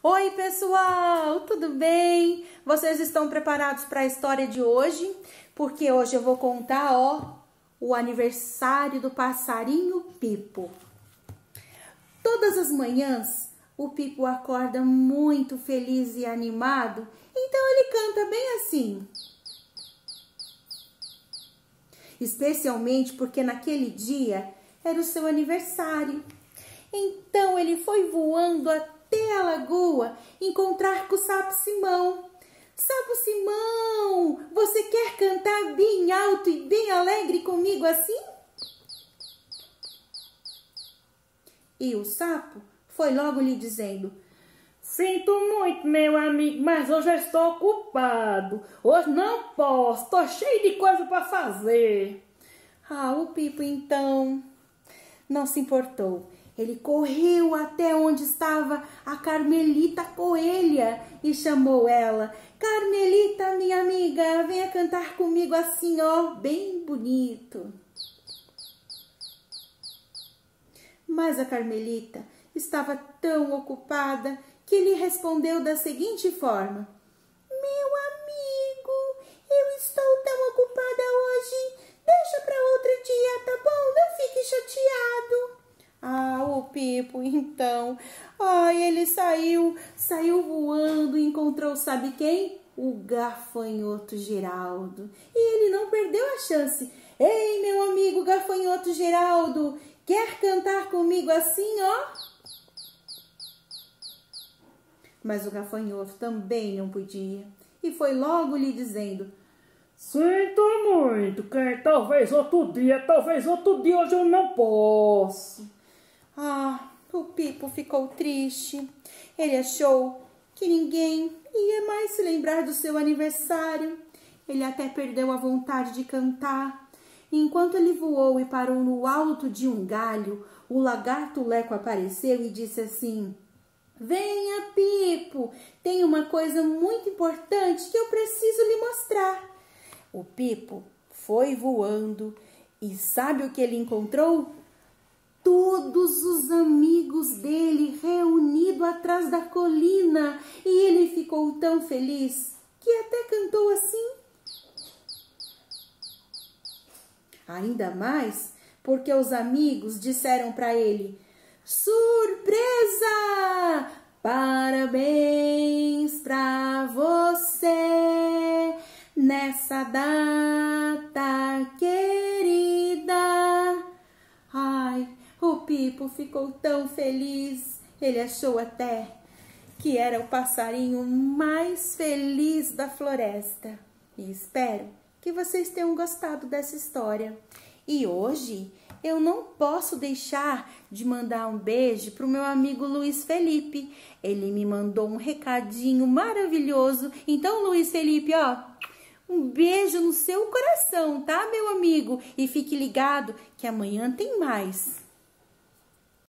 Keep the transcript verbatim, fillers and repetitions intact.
Oi pessoal, tudo bem? Vocês estão preparados para a história de hoje? Porque hoje eu vou contar, ó, o aniversário do passarinho Pipo. Todas as manhãs o Pipo acorda muito feliz e animado, então ele canta bem assim. Especialmente porque naquele dia era o seu aniversário. Então ele foi voando até a lagoa encontrar com o Sapo Simão. Sapo Simão, você quer cantar bem alto e bem alegre comigo assim? E o sapo foi logo lhe dizendo: Sinto muito, meu amigo, mas hoje eu estou ocupado. Hoje não posso, estou cheio de coisa para fazer. Ah, o Pipo então não se importou. Ele correu até onde estava a Carmelita Coelha e chamou ela. Carmelita, minha amiga, venha cantar comigo assim, ó, bem bonito. Mas a Carmelita estava tão ocupada que ele respondeu da seguinte forma: Meu amigo, eu estou tão ocupada hoje. Deixa para outro dia, tá bom? Não fique chateado. Ah, o Pipo, então, ai, ele saiu, saiu voando e encontrou, sabe quem? O gafanhoto Geraldo. E ele não perdeu a chance. Ei, meu amigo gafanhoto Geraldo, quer cantar comigo assim, ó? Mas o gafanhoto também não podia e foi logo lhe dizendo: Sinto muito, que talvez outro dia, talvez outro dia, hoje eu não posso. Ah, o Pipo ficou triste. Ele achou que ninguém ia mais se lembrar do seu aniversário. Ele até perdeu a vontade de cantar. E enquanto ele voou e parou no alto de um galho, o lagarto Leco apareceu e disse assim: Venha, Pipo, tem uma coisa muito importante que eu preciso lhe mostrar. O Pipo foi voando e sabe o que ele encontrou? Todos os amigos dele reunidos atrás da colina, e ele ficou tão feliz que até cantou assim. Ainda mais porque os amigos disseram para ele: Surpresa! Parabéns para você nessa data querida. Ai, o Pipo ficou tão feliz, ele achou até que era o passarinho mais feliz da floresta. E espero que vocês tenham gostado dessa história. E hoje eu não posso deixar de mandar um beijo para o meu amigo Luiz Felipe. Ele me mandou um recadinho maravilhoso. Então, Luiz Felipe, ó, um beijo no seu coração, tá, meu amigo? E fique ligado que amanhã tem mais.